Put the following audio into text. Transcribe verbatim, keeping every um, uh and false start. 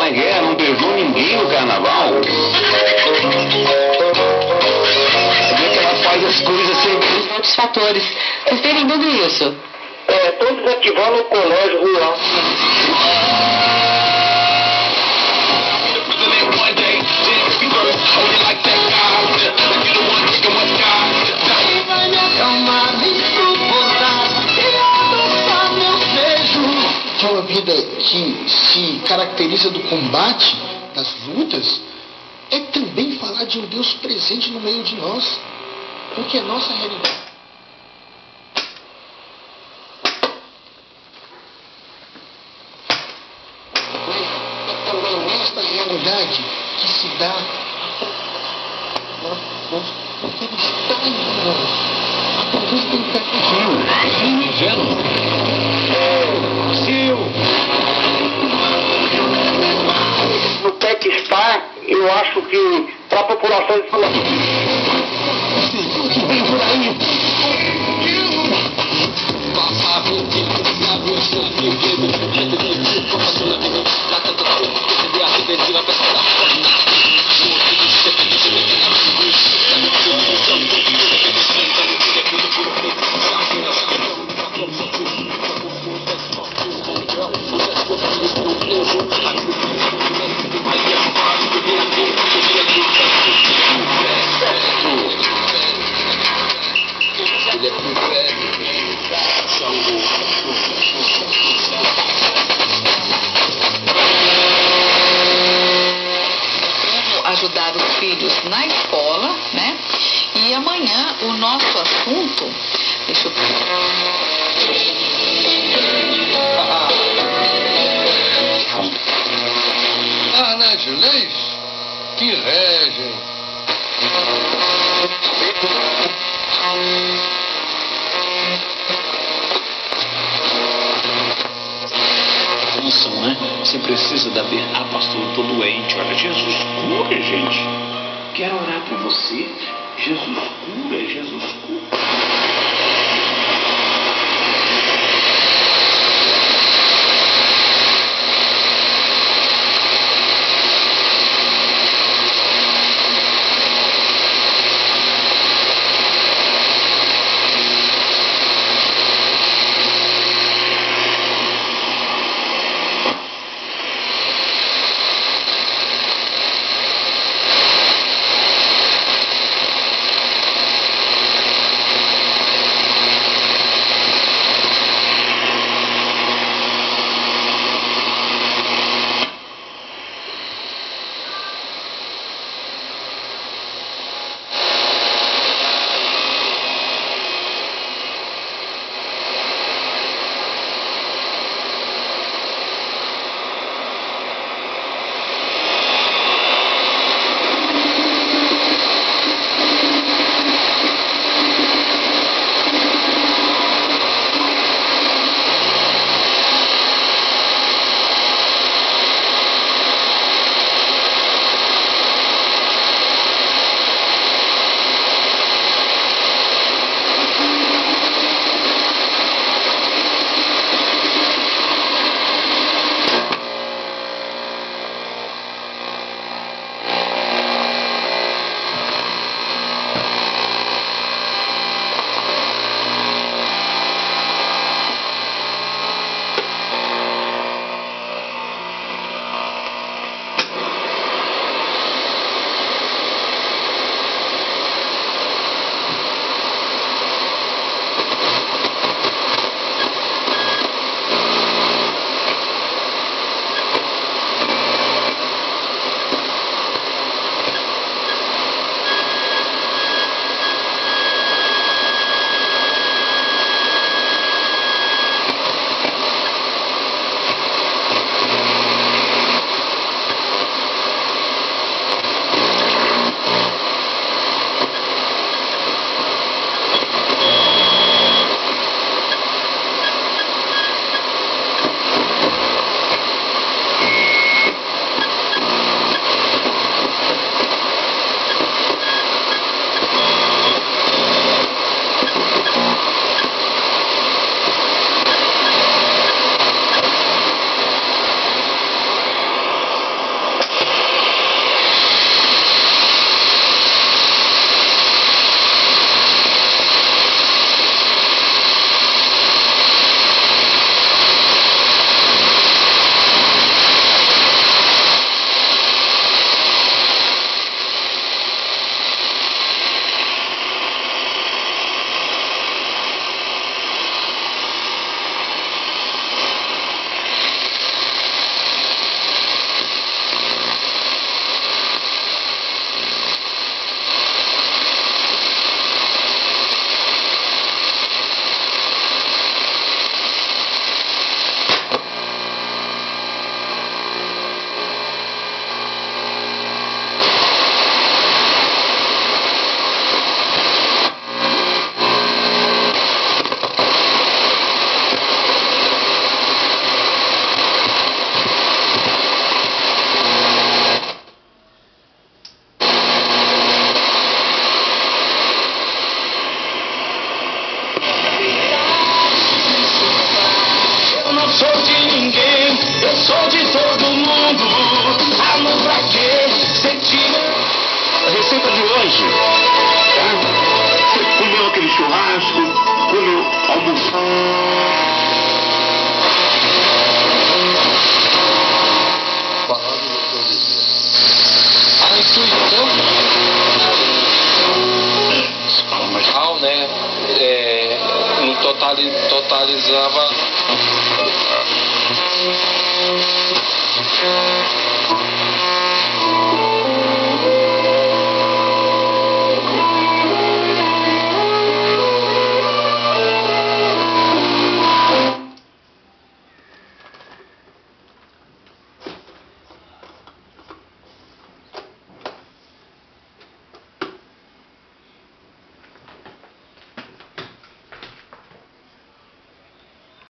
na guerra, não beijou ninguém no carnaval. Como é que ela faz as coisas sem outros fatores? Vocês têm tudo isso? É, todos ativando o colégio rural. De uma vida que se caracteriza do combate, das lutas, é também falar de um Deus presente no meio de nós, porque é nossa realidade. É também esta realidade que se dá porque Ele está em nós, através do ingênuo. No PetStar, eu acho que para a população de São Paulo. O que vem por aí? Ajudar os filhos na escola, né? E amanhã o nosso assunto, deixa eu Ah, né, de leis que regem. Função, né? Você precisa da ver, ah, pastor, eu tô doente. Olha, Jesus cura, gente. Quero orar por você. Jesus cura, Jesus cura. sou de ninguém, eu sou de todo mundo. Amor pra quê? Você tira. A receita de hoje, tá? Você comeu aquele churrasco, comeu almoço. A intuição Fala mais. real, né? É, no totali, totalizava.